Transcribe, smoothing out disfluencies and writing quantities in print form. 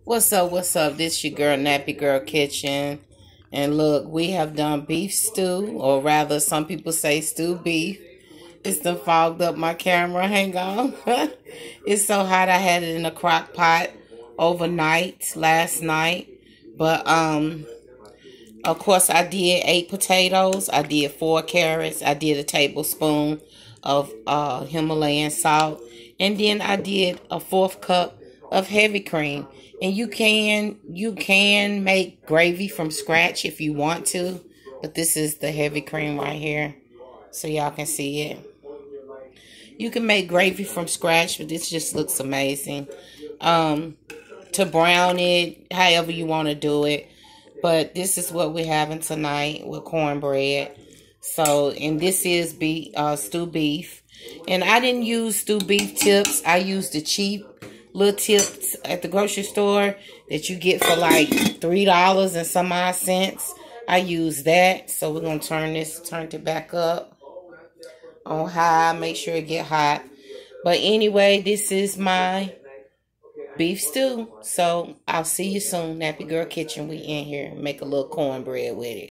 What's up? What's up? This your girl, Nappy Girl Kitchen. And look, we have done beef stew, or rather, some people say stew beef. It's done fogged up my camera. Hang on. It's so hot, I had it in a crock pot overnight, last night. But, of course, I did 8 potatoes. I did 4 carrots. I did a tablespoon of Himalayan salt. And then I did a 1/4 cup of heavy cream. And you can make gravy from scratch if you want to. But this is the heavy cream right here, so y'all can see it. You can make gravy from scratch, but this just looks amazing. To brown it, however you want to do it. But this is what we're having tonight with cornbread. So, and this is stew beef. And I didn't use stew beef tips. I used the cheap little tips at the grocery store that you get for like $3 and some odd cents. I use that. So we're going to turn it back up on high. Make sure it get hot. But anyway, this is my beef stew. So I'll see you soon. Nappy Girl Kitchen, we in here. Make a little cornbread with it.